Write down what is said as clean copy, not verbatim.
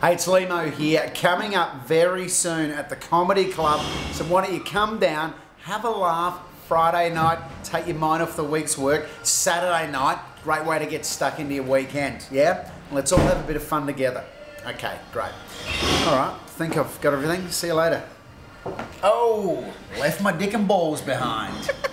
Hey, it's Lehmo here, coming up very soon at the Comedy Club. So why don't you come down, have a laugh, Friday night, take your mind off the week's work. Saturday night, great way to get stuck into your weekend, yeah? Let's all have a bit of fun together. Okay, great. All right, think I've got everything. See you later. Oh, left my dick and balls behind.